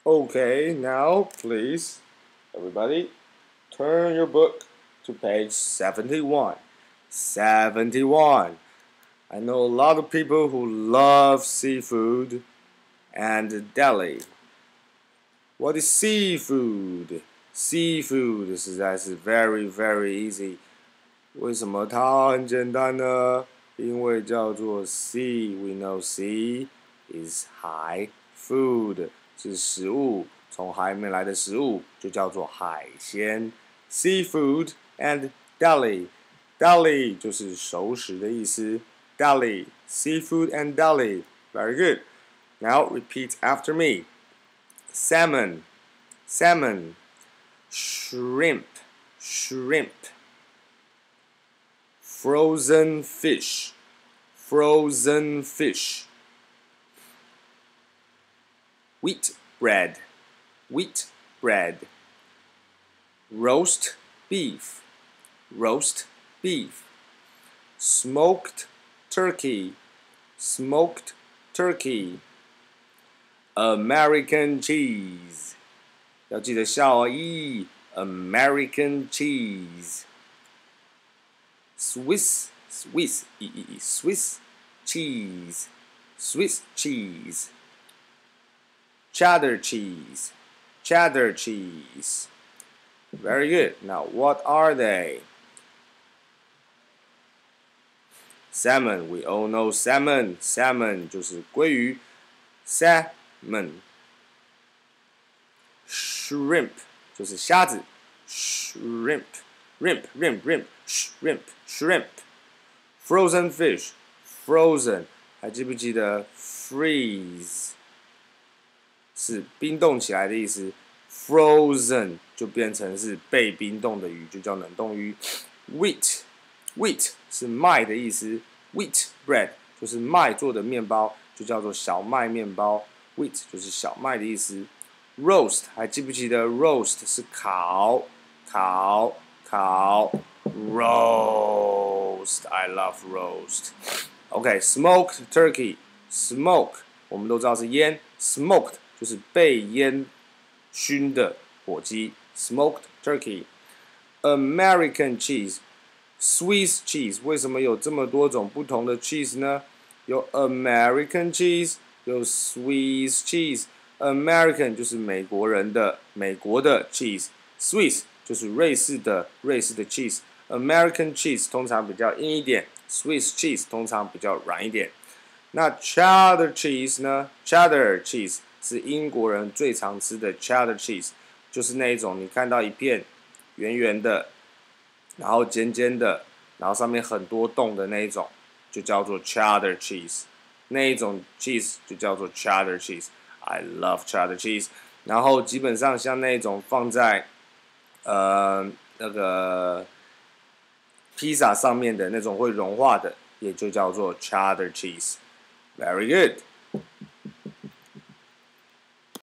Okay, now please, everybody, turn your book to page 71. 71. I know a lot of people who love seafood and deli. What is seafood? Seafood 实在是 very very easy. 为什么它很简单呢？因为叫做 sea，we know sea is 海 ，food 是食物，从海里面来的食物就叫做海鲜。Seafood and deli，deli 就是熟食的意思。Deli, seafood and deli, very good. Now repeat after me. Salmon, salmon, shrimp, shrimp. Frozen fish, frozen fish. Wheat bread, wheat bread. Roast beef, roast beef. Smoked turkey, smoked turkey. American cheese. 要记得笑哦，American cheese. Swiss cheese, Swiss cheese. Cheddar cheese, cheddar cheese. Very good. Now, what are they? Salmon, we all know salmon. Salmon 就是鲑鱼。Salmon. Shrimp 就是虾子。Shrimp, shrimp. Frozen fish, frozen. 还记不记得 freeze 是冰冻起来的意思 ？Frozen 就变成是被冰冻的鱼，就叫冷冻鱼。Wheat 是麦的意思 ，wheat bread 就是麦做的面包，就叫做小麦面包。Wheat 就是小麦的意思。Roast 还记不记得 roast 是烤 roast I love roast. OK, smoked turkey, smoke 我们都知道是烟 ，smoked 就是被烟熏的火鸡 ，smoked turkey. American cheese, Swiss cheese 为什么有这么多种不同的 cheese 呢？有 American cheese， 有 Swiss cheese。American 就是美国人的美国的 cheese，Swiss 就是瑞士的 cheese。American cheese 通常比较硬一点 ，Swiss cheese 通常比较软一点。那 cheddar cheese 呢 ？cheddar cheese 是英国人最常吃的 cheddar cheese， 就是那一种你看到一片圆圆的，然后尖尖的，然后上面很多洞的那一种，就叫做 cheddar cheese。那一种 cheese 就叫做 cheddar cheese。I love cheddar cheese。然后基本上像那种放在那个披萨上面的那种会融化的，也就叫做 cheddar cheese。Very good.